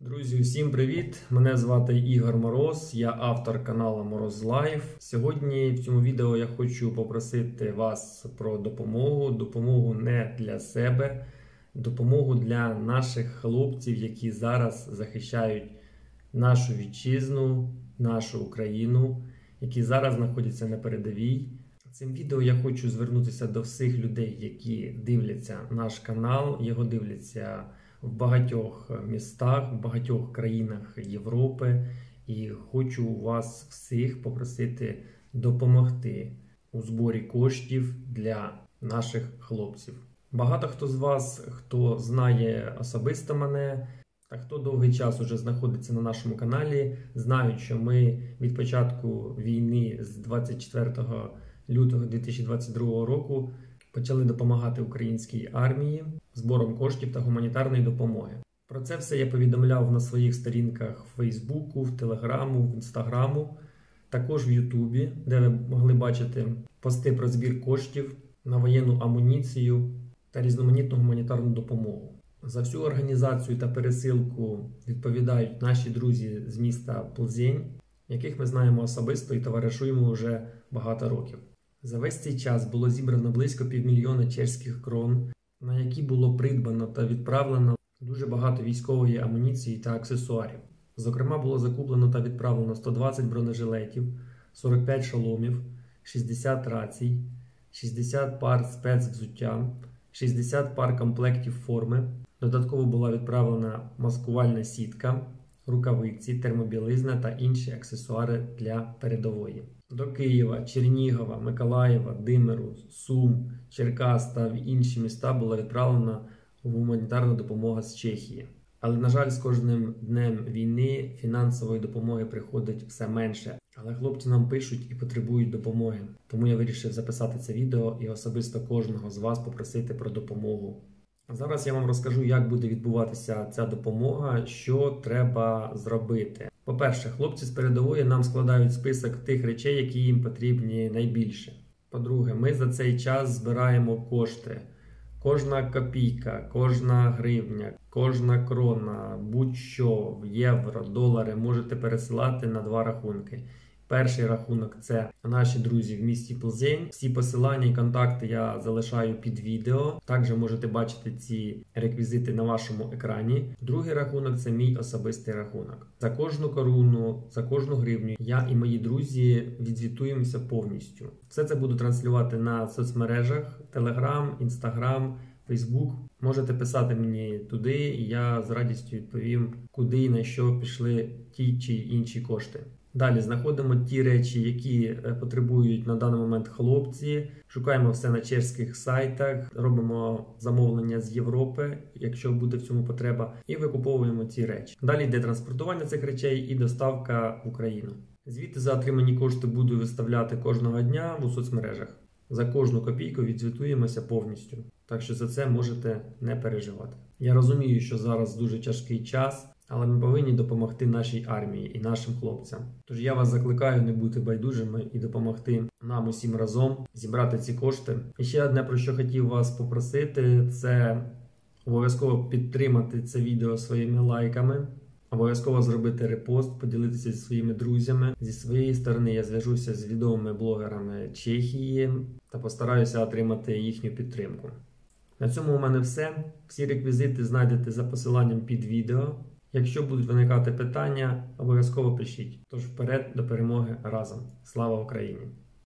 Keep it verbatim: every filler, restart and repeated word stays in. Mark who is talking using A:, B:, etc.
A: Друзі, всім привіт! Мене звати Ігор Мороз, я автор каналу Мороз Лайф. Сьогодні в цьому відео я хочу попросити вас про допомогу. Допомогу не для себе, допомогу для наших хлопців, які зараз захищають нашу вітчизну, нашу Україну, які зараз знаходяться на передовій. Цим відео я хочу звернутися до всіх людей, які дивляться наш канал, його дивляться в багатьох містах, в багатьох країнах Європи. І хочу вас всіх попросити допомогти у зборі коштів для наших хлопців. Багато хто з вас, хто знає особисто мене, та хто довгий час уже знаходиться на нашому каналі, знають, що ми від початку війни з двадцять четвертого лютого дві тисячі двадцять другого року почали допомагати українській армії збором коштів та гуманітарної допомоги. Про це все я повідомляв на своїх сторінках в Фейсбуку, в Телеграму, в Інстаграму, також в Ютубі, де ви могли бачити пости про збір коштів на воєнну амуніцію та різноманітну гуманітарну допомогу. За всю організацію та пересилку відповідають наші друзі з міста Плзень, яких ми знаємо особисто і товаришуємо вже багато років. За весь цей час було зібрано близько півмільйона чеських крон, на які було придбано та відправлено дуже багато військової амуніції та аксесуарів. Зокрема, було закуплено та відправлено сто двадцять бронежилетів, сорок п'ять шоломів, шістдесят рацій, шістдесят пар спецвзуття, шістдесят пар комплектів форми. Додатково була відправлена маскувальна сітка, рукавиці, термобілизна та інші аксесуари для передової. До Києва, Чернігова, Миколаєва, Димиру, Сум, Черкас та в інші міста була відправлена гуманітарна допомога з Чехії. Але, на жаль, з кожним днем війни фінансової допомоги приходить все менше. Але хлопці нам пишуть і потребують допомоги. Тому я вирішив записати це відео і особисто кожного з вас попросити про допомогу. Зараз я вам розкажу, як буде відбуватися ця допомога, що треба зробити. По-перше, хлопці з передової нам складають список тих речей, які їм потрібні найбільше. По-друге, ми за цей час збираємо кошти. Кожна копійка, кожна гривня, кожна крона, будь-що в євро, долари можете пересилати на два рахунки. Перший рахунок – це наші друзі в місті Плзень. Всі посилання і контакти я залишаю під відео. Також можете бачити ці реквізити на вашому екрані. Другий рахунок – це мій особистий рахунок. За кожну коруну, за кожну гривню я і мої друзі відзвітуємося повністю. Все це буду транслювати на соцмережах Telegram, Instagram, Facebook. Можете писати мені туди, і я з радістю відповім, куди і на що пішли ті чи інші кошти. Далі знаходимо ті речі, які потребують на даний момент хлопці. Шукаємо все на чеських сайтах, робимо замовлення з Європи, якщо буде в цьому потреба, і викуповуємо ці речі. Далі йде транспортування цих речей і доставка в Україну. Звідти за отримані кошти буду виставляти кожного дня у соцмережах. За кожну копійку відзвітуємося повністю. Так що за це можете не переживати. Я розумію, що зараз дуже тяжкий час, але ми повинні допомогти нашій армії і нашим хлопцям. Тож я вас закликаю не бути байдужими і допомогти нам усім разом зібрати ці кошти. І ще одне, про що хотів вас попросити, це обов'язково підтримати це відео своїми лайками. Обов'язково зробити репост, поділитися зі своїми друзями. Зі своєї сторони я зв'яжуся з відомими блогерами Чехії та постараюся отримати їхню підтримку. На цьому у мене все. Всі реквізити знайдете за посиланням під відео. Якщо будуть виникати питання, обов'язково пишіть. Тож вперед до перемоги разом. Слава Україні!